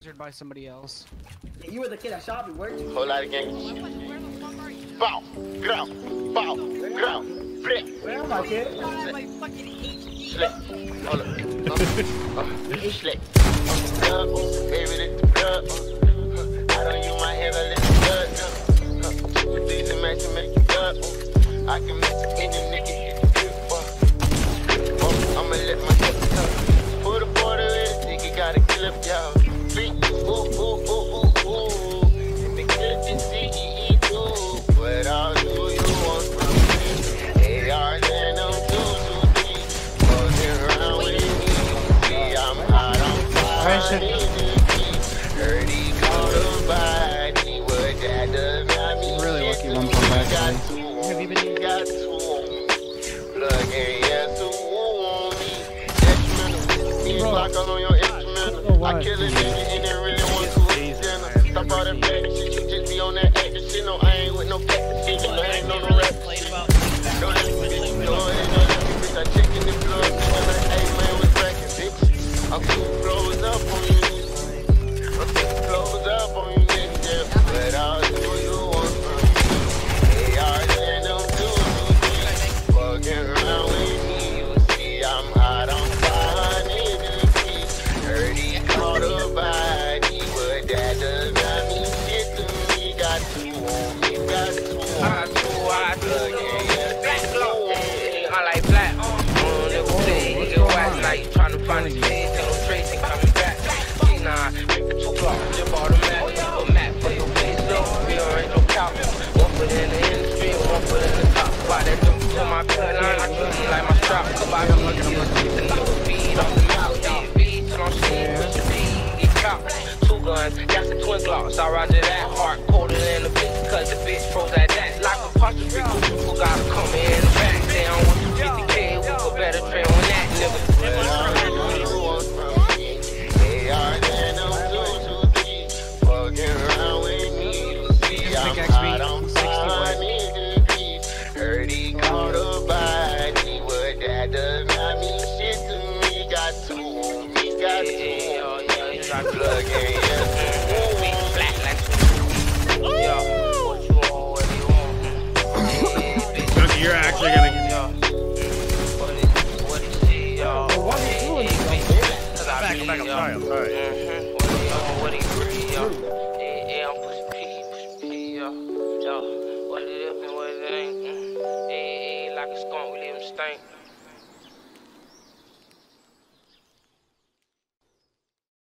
by somebody else. You were the kid that shot me, weren't you? Whole lot of gangs. Bow, ground, bow, ground, flip. Where am I, kid? Slick. Hold up. Slick. Blood, baby, this the blood. I don't use my head, I let the blood. With these and match and make it blood. I can mix it in the nigga, hit the drip. I'ma let my head touch. Put a border in the nigga, gotta kill up, y'all. Beat, ooh, ooh, ooh, ooh, ooh. And the good to see you do. What all do you want from me? They are then I'm fucking around with me. See, I'm hot on fire. Heard he called a body. What that does not mean. Really lucky one from back. Have you been got two on me? Plug in, yeah, two on me. Instrumental. He's locked on your instrumental. I kill a nigga and they really want to eat dinner. Stop all that bad shit, you just be on that acting shit. No, I ain't with no cactus shit, no, I ain't on no rap shit. Don't let me bitch, you know it, no, let me bitch, I check in the blood, bitch, like, hey, man, what's cracking, bitch? I'm two blows up on you, I'm two blows up on you, nigga, yeah. But I'll do you want from me. They are then them dudes, fucking around with me. You see, I'm hot on fire, nigga. Heard he called a body, but that does not mean shit to me. Got two on me, got two on me. I like black. Nigga say he get whacked like you tryna find his face. Ain't no trace, ain't coming back. See, nah, make the 2 o'clock, jump all the map. A map for your face, though. Real ain't no couch. 1 foot in the industry, 1 foot in the top. Why that jump to my bloodline? I treat me like my strap. Cause I be the nigga feed off the mouth. Feed till I'm seeing push the feed. Get chopped. 2 guns, that's the twin glocks. I roger that heart colder than the bitch. Cause the bitch froze at that. Like a apostrophe, people gotta come in the back. They don't want you 50K, we go better train on that nigga. They are then them dudes who keep fucking around with me. You see, I'm hot on fire, nigga. Heard he called a body, but that does not mean shit to me. Got 2 on me, got 2 on me. Plug in, yeah. Black like yo, what you want, what do you want? You're actually gonna get what you see, yo. What are you doing? back. I'm sorry. What do you free, yo? Yeah, I'm pushing P, yo. Yo, what it is and what it ain't. Like a skunk, we leave him stink.